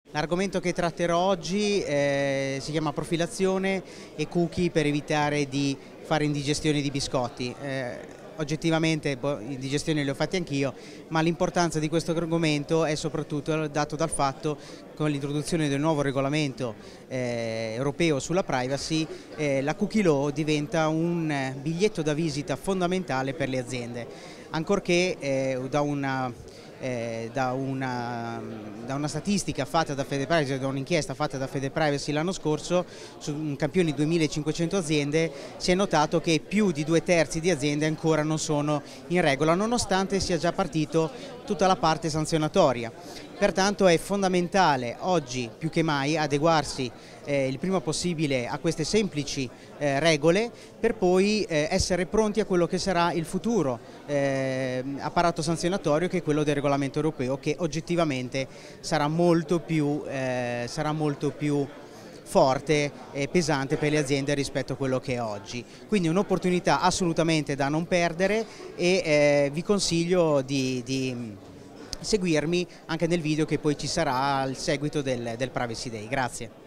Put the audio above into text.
L'argomento che tratterò oggi si chiama profilazione e cookie per evitare di fare indigestioni di biscotti. Oggettivamente indigestioni le ho fatte anch'io, ma l'importanza di questo argomento è soprattutto dato dal fatto che con l'introduzione del nuovo regolamento europeo sulla privacy, la cookie law diventa un biglietto da visita fondamentale per le aziende, ancorché da una statistica fatta da Federprivacy, da un'inchiesta fatta da Federprivacy l'anno scorso, su un campione di 2500 aziende, si è notato che più di 2/3 di aziende ancora non sono in regola, nonostante sia già partito tutta la parte sanzionatoria. Pertanto è fondamentale oggi più che mai adeguarsi il prima possibile a queste semplici regole, per poi essere pronti a quello che sarà il futuro apparato sanzionatorio, che è quello del regolamento europeo, che oggettivamente sarà molto più forte e pesante per le aziende rispetto a quello che è oggi. Quindi un'opportunità assolutamente da non perdere, e vi consiglio di seguirmi anche nel video che poi ci sarà al seguito del Privacy Day. Grazie.